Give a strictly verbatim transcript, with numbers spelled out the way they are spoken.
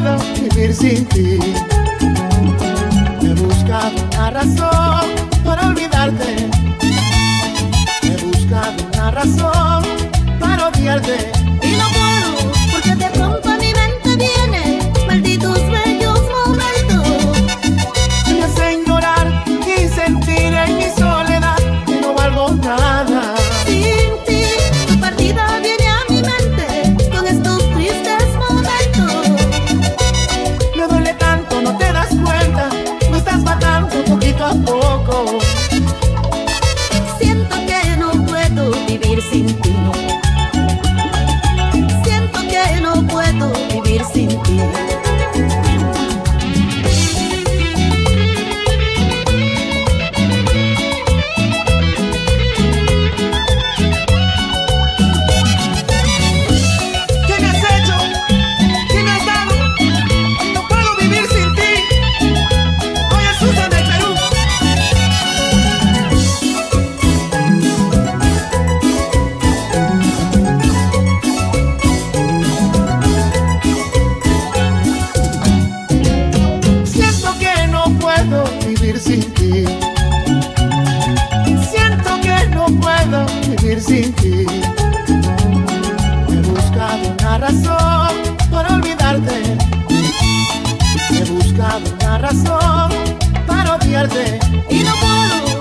puedo vivir sin ti. He buscado una razón para olvidarte. He buscado una razón para odiarte. Y no puedo, porque de pronto a mi mente viene malditos bellos momentos. Me hace ignorar y sentir en mi soledad que no valgo nada. Sin ti, tu partida viene a mi mente con estos tristes momentos. Me duele tanto, no te das cuenta, me estás matando poquito a poco. Siento que no puedo vivir sin ti. Siento que no puedo vivir sin ti. ¿Qué me has hecho? ¿Qué me has dado? No puedo vivir sin ti. Oye, Susan del Perú. Siento que no puedo vivir sin ti. Siento que no puedo vivir sin ti. He buscado una razón para olvidarte. He buscado una razón para odiarte. Y no puedo,